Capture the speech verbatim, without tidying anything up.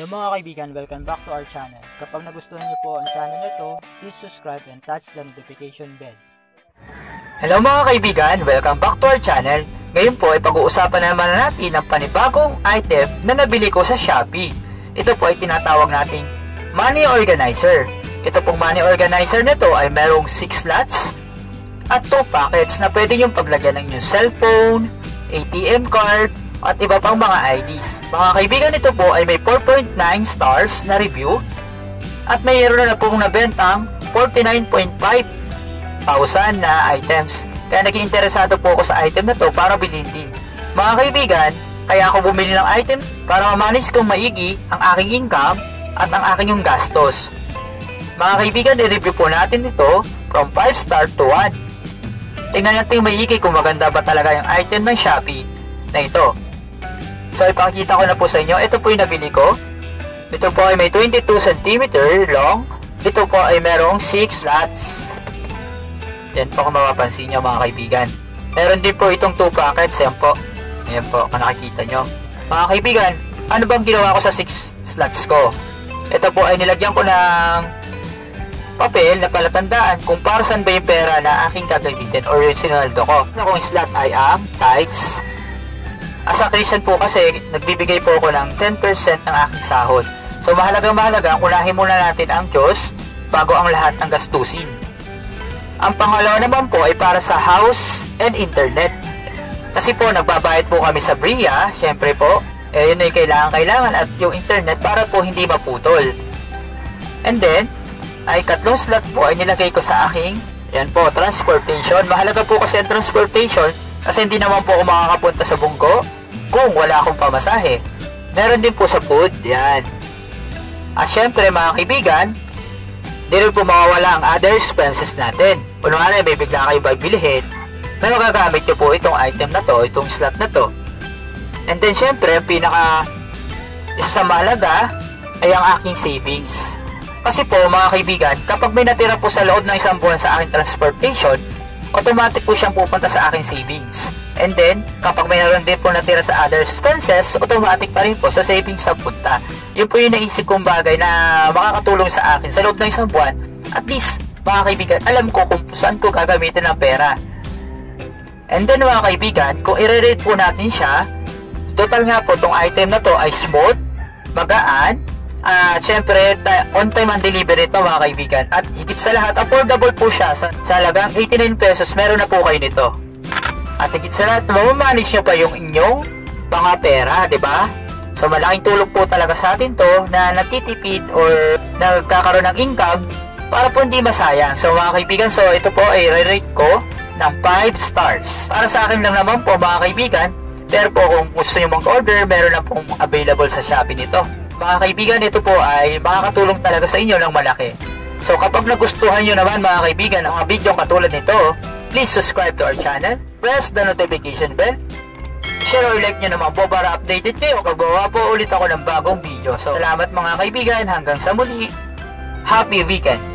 Hello mga kaibigan, welcome back to our channel. Kapag nagustuhan niyo po ang channel nito, please subscribe and touch the notification bell. Hello mga kaibigan, welcome back to our channel. Ngayon po ay pag-uusapan naman natin ang panibagong item na nabili ko sa Shopee. Ito po ay tinatawag nating money organizer. Ito pong money organizer nito ay merong six slots at two pockets na pwede niyong paglagyan ng inyong cellphone, A T M card, at iba pang mga I Ds. Mga kaibigan, ito po ay may four point nine stars na review at mayroon na pong nabentang forty-nine point five thousand na items. Kaya naging interesado po ako sa item na to para bilhin din. Mga kaibigan, kaya ako bumili ng item para ma-manage kong maigi ang aking income at ang aking yung gastos. Mga kaibigan, i-review po natin ito from five star to one. Tingnan natin maigi kung maganda ba talaga yung item ng Shopee na ito. So ipakita ko na po sa inyo, ito po yung nabili ko. Ito po ay may twenty-two centimeters long. Ito po ay merong six slots. Yan po kung mapapansin nyo mga kaibigan. Meron din po itong two pockets. Yan po. Ayan po kung nakikita nyo. Mga kaibigan, ano bang ginawa ko sa six slots ko? Ito po ay nilagyan ko ng papel na palatandaan kung para saan ba yung pera na aking gagamitin or yung sinaldo ko. Kung slot ay ang tithes. As a Christian po kasi, nagbibigay po ako ng ten percent ng aking sahod. So mahalagang mahalaga, unahin muna natin ang Diyos bago ang lahat ng gastusin. Ang pangalawa naman po ay para sa house and internet. Kasi po, nagbabayad po kami sa B R I A, syempre po, eh yun ay kailangan-kailangan at yung internet para po hindi maputol. And then, ay katlong slot po ay nilagay ko sa aking, yan po, transportation. Mahalaga po kasi ang transportation kasi hindi naman po ako makakapunta sa Bungko kung wala akong pamasahe. Meron din po sa food, yan. At syempre mga kaibigan, di rin po mawawala ang other expenses natin. Kunwari may bigla kayo bibilihin, may magagamit nyo po itong item na to, itong slot na to. And then syempre, pinaka isa sa mahalaga ay ang aking savings. Kasi po mga kaibigan, kapag may natira po sa loob ng isang buwan sa aking transportation, automatic po siyang pupunta sa aking savings. And then, kapag may naroon din po natira sa other expenses, automatic pa rin po sa savings na punta. Yun po yung naisip kong bagay na makakatulong sa akin sa loob ng isang buwan. At least, mga kaibigan, alam ko kung saan ko gagamitin ang pera. And then mga kaibigan, kung i-rate po natin siya, total nga po itong item na to ay smooth, magaan, at uh, syempre, on time ang delivery ito mga kaibigan. At higit sa lahat, affordable po siya. Sa, sa halagang eighty-nine pesos, meron na po kayo nito. At higit sa lahat, mamamanage nyo pa yung inyong mga pera, ba? Diba? So malaking tulong po talaga sa atin to na nagtitipid or nagkakaroon ng income para po hindi masayang. So mga kaibigan, so ito po ay re-rate ko ng five stars. Para sa akin lang naman po mga kaibigan, pero po kung gusto nyo mag-order, meron na pong available sa Shopee nito. Mga kaibigan, ito po ay makakatulong talaga sa inyo ng malaki. So kapag nagustuhan nyo naman mga kaibigan ang mga video katulad nito, please subscribe to our channel, press the notification bell, share or like nyo naman po para updated kayo kapag gawa po ulit ako ng bagong video. So salamat mga kaibigan, hanggang sa muli, happy weekend!